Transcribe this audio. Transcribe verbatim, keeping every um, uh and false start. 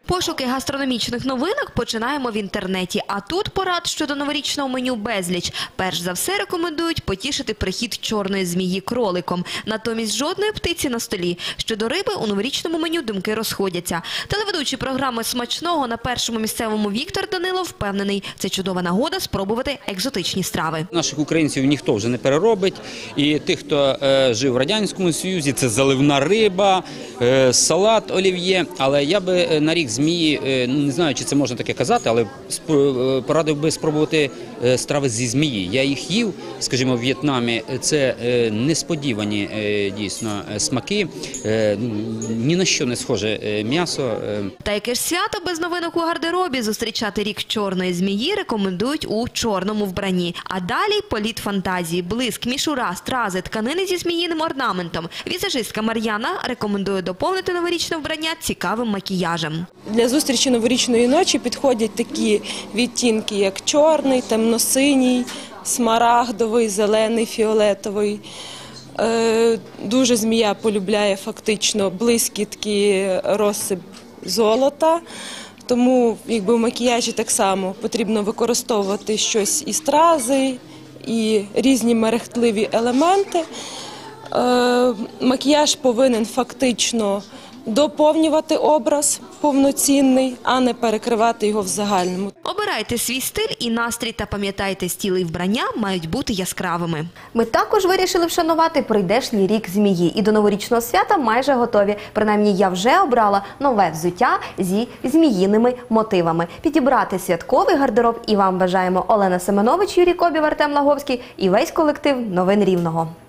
Пошуки гастрономічних новинок починаємо в інтернеті. А тут порад щодо новорічного меню безліч. Перш за все рекомендують потішити прихід чорної змії кроликом. Натомість жодної птиці на столі. Щодо риби у новорічному меню думки розходяться. Телеведучий програми «Смачного» на Першому місцевому Віктор Данилов впевнений, це чудова нагода спробувати екзотичні страви. Наших українців ніхто вже не переробить. І тих, хто е, жив в Радянському Союзі, це заливна риба, е, салат олів'є. Але я би на рік змії, е, ну не знаю, чи це можна таке казати, але спро, порадив би спробувати е, страви зі змії. Я їх їв, скажімо, в В'єтнамі. Це е, несподівані е, дійсно смаки. Е, ні на що не схоже е, м'ясо. Е. Та яке ж свято без новинок у гардеробі? Зустрічати рік чорної змії рекомендують у чорному вбранні. А далі політ фантазії, блиск, мішура, стрази, тканини зі зміїним орнаментом. Візажистка Мар'яна рекомендує доповнити новорічне вбрання цікавим макіяжем. Для зустрічі новорічної ночі підходять такі відтінки, як чорний, темно-синій, смарагдовий, зелений, фіолетовий. Дуже змія полюбляє фактично блискітки, розсип золота. Тому якби, в макіяжі так само потрібно використовувати щось і стрази, і різні мерехтливі елементи. Е, макіяж повинен фактично доповнювати образ повноцінний, а не перекривати його в загальному. Обирайте свій стиль і настрій та пам'ятайте, стіли і вбрання мають бути яскравими. Ми також вирішили вшанувати прийдешній рік змії. І до новорічного свята майже готові. Принаймні, я вже обрала нове взуття зі зміїними мотивами. Підібрати святковий гардероб і вам бажаємо Олена Семенович, Юрій Кобів, Артем Лаговський і весь колектив «Новин Рівного».